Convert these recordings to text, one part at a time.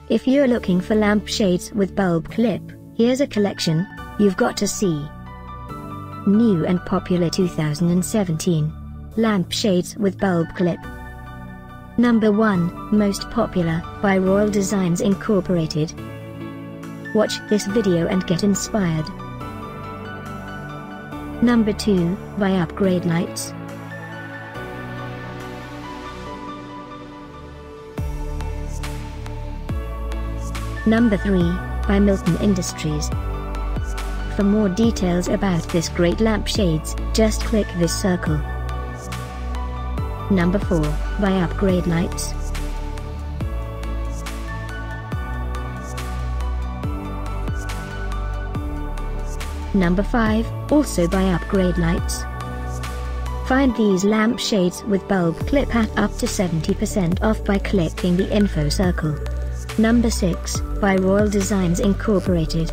If you're looking for lampshades with bulb clip, here's a collection you've got to see. New and popular 2017 lampshades with bulb clip. Number 1, most popular, by Royal Designs Incorporated. Watch this video and get inspired. Number 2, by Upgrade Lights. Number 3, by Milton Industries. For more details about this great lampshades, just click this circle. Number 4, by Upgrade Lights. Number 5, also by Upgrade Lights. Find these lampshades with bulb clip at up to 70% off by clicking the info circle. Number 6, by Royal Designs Incorporated.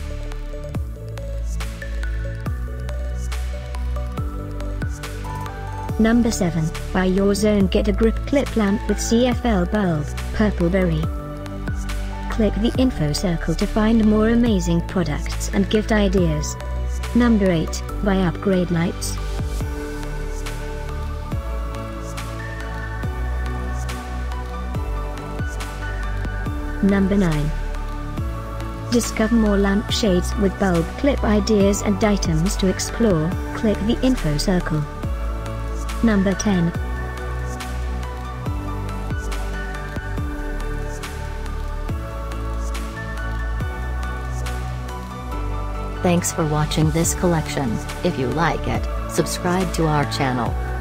Number 7, by Your Zone. Get a grip clip lamp with CFL bulb, Purpleberry. Click the info circle to find more amazing products and gift ideas. Number 8, by Upgrade Lights. Number 9. Discover more lampshades with bulb clip ideas and items to explore. Click the info circle. Number 10. Thanks for watching this collection. If you like it, subscribe to our channel.